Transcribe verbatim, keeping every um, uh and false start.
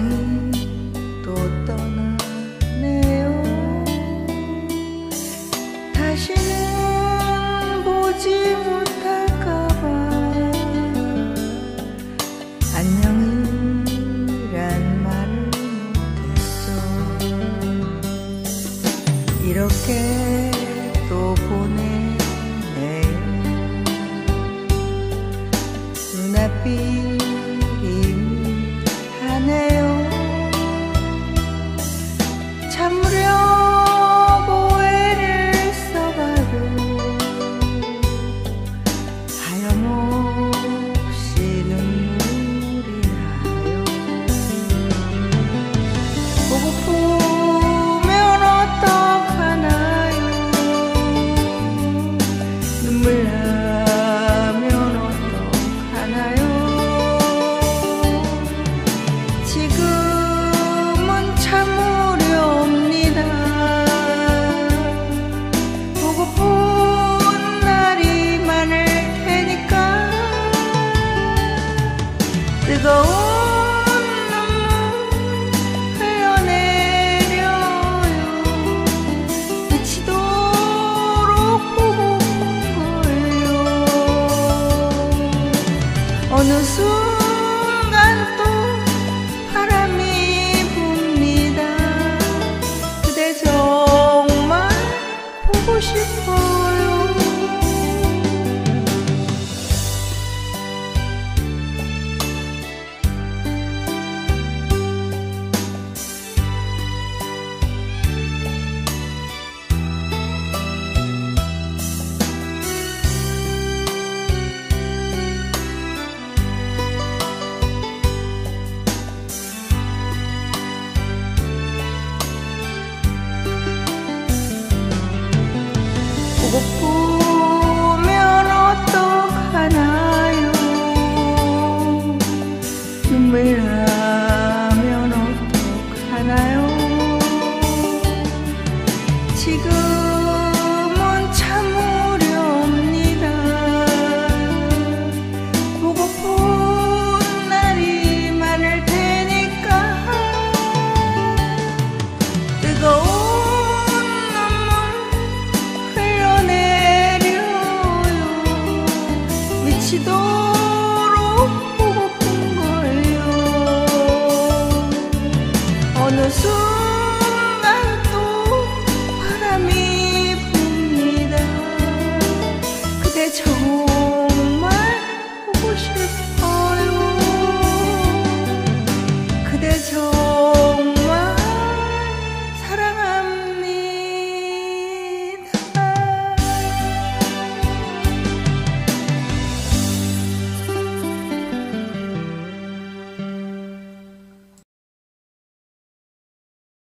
안녕히 또 떠나네요. 다시는 보지 못할까봐 안녕이란 말을 못했죠. 이렇게 또 보내네요. 눈앞이 희미하네요. 참으려고 애를 써봐도 하염없이 눈물이 나요. 보고프면 어떡하나요. 눈물 나면 어떡하나요. 지금은 참으렵니다. 보고픈 날이 많을 테니까 뜨거운 눈물 흘려내려요. 미치도록 보고 본 걸요. 어느 순간